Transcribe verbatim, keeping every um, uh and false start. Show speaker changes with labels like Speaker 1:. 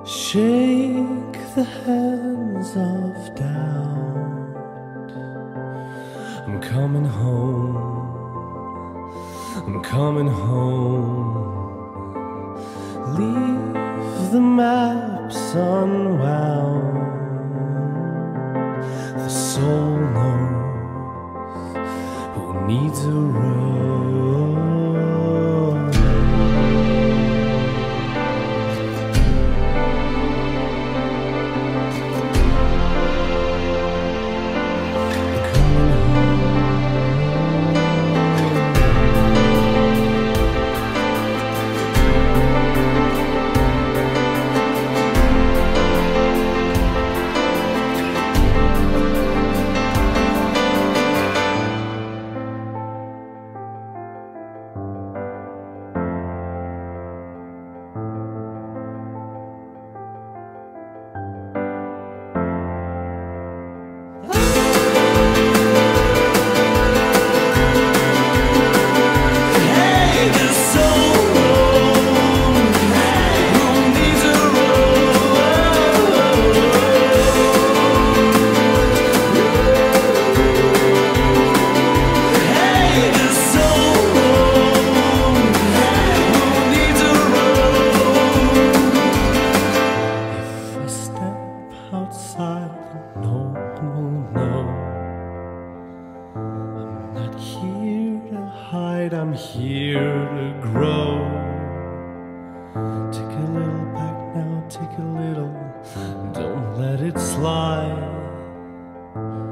Speaker 1: Shake the hands of doubt. I'm coming home, I'm coming home. Leave the maps unwound. The soul knows who needs a road. Outside, no one will know. I'm not here to hide, I'm here to grow. Take a little back now, take a little, don't let it slide.